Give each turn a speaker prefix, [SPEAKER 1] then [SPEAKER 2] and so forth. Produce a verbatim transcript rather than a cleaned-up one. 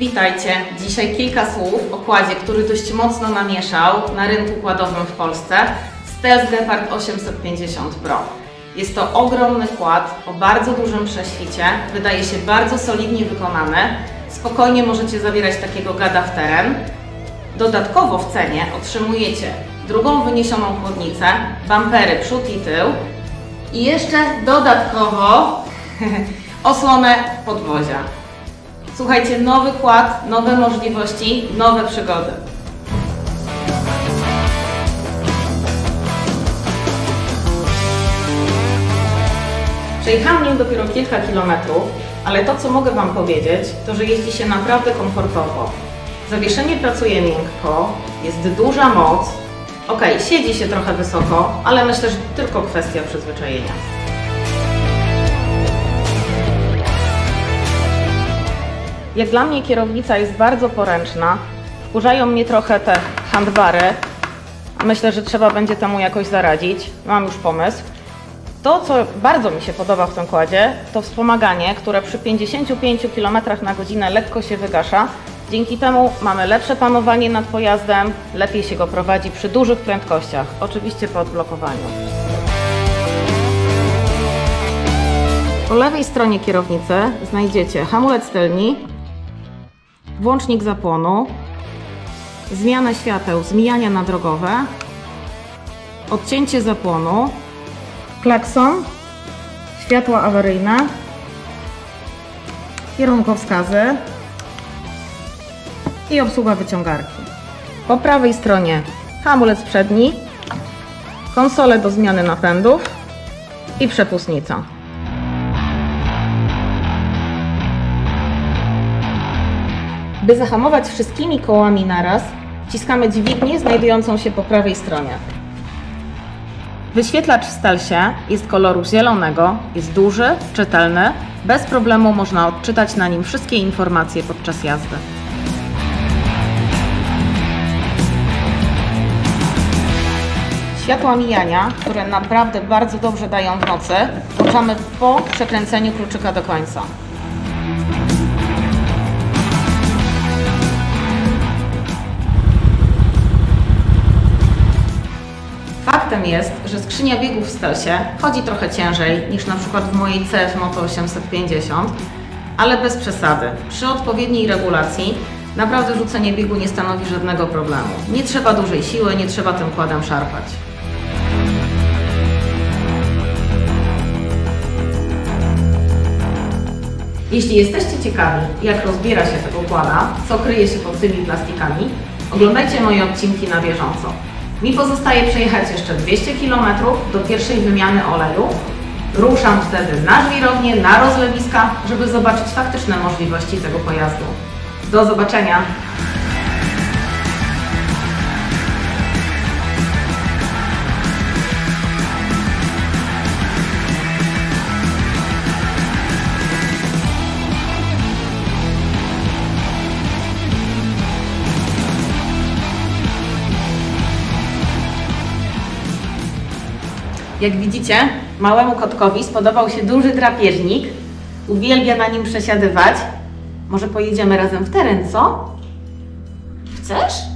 [SPEAKER 1] Witajcie! Dzisiaj kilka słów o kładzie, który dość mocno namieszał na rynku kładowym w Polsce. Stealth Gepard osiemset pięćdziesiąt Pro. Jest to ogromny kład o bardzo dużym prześwicie, wydaje się bardzo solidnie wykonany. Spokojnie możecie zabierać takiego gada w teren. Dodatkowo w cenie otrzymujecie drugą wyniesioną chłodnicę, bampery przód i tył i jeszcze dodatkowo osłonę podwozia. Słuchajcie, nowy kład, nowe możliwości, nowe przygody. Przejechałam nim dopiero kilka kilometrów, ale to, co mogę Wam powiedzieć, to że jeździ się naprawdę komfortowo. Zawieszenie pracuje miękko, jest duża moc. Ok, siedzi się trochę wysoko, ale myślę, że tylko kwestia przyzwyczajenia. Jak dla mnie kierownica jest bardzo poręczna. Wkurzają mnie trochę te handbary. Myślę, że trzeba będzie temu jakoś zaradzić. Mam już pomysł. To, co bardzo mi się podoba w tym kładzie, to wspomaganie, które przy pięćdziesięciu pięciu kilometrach na godzinę lekko się wygasza. Dzięki temu mamy lepsze panowanie nad pojazdem, lepiej się go prowadzi przy dużych prędkościach, oczywiście po odblokowaniu. Po lewej stronie kierownicy znajdziecie hamulec tylni, włącznik zapłonu, zmianę świateł, zmijania na drogowe, odcięcie zapłonu, klakson, światła awaryjne, kierunkowskazy i obsługa wyciągarki. Po prawej stronie hamulec przedni, konsole do zmiany napędów i przepustnica. By zahamować wszystkimi kołami naraz, wciskamy dźwignię znajdującą się po prawej stronie. Wyświetlacz w Stealthie jest koloru zielonego, jest duży, czytelny, bez problemu można odczytać na nim wszystkie informacje podczas jazdy. Światła mijania, które naprawdę bardzo dobrze dają w nocy, włączamy po przekręceniu kluczyka do końca. Faktem jest, że skrzynia biegów w Stealthie chodzi trochę ciężej niż na przykład w mojej C F Moto osiemset pięćdziesiąt, ale bez przesady. Przy odpowiedniej regulacji naprawdę rzucenie biegu nie stanowi żadnego problemu. Nie trzeba dużej siły, nie trzeba tym kładem szarpać. Jeśli jesteście ciekawi, jak rozbiera się tego kłada, co kryje się pod tymi plastikami, oglądajcie moje odcinki na bieżąco. Mi pozostaje przejechać jeszcze dwieście kilometrów do pierwszej wymiany oleju. Ruszam wtedy na żwirownię, na rozlewiska, żeby zobaczyć faktyczne możliwości tego pojazdu. Do zobaczenia! Jak widzicie, małemu kotkowi spodobał się duży drapieżnik. Uwielbia na nim przesiadywać. Może pojedziemy razem w teren, co? Chcesz?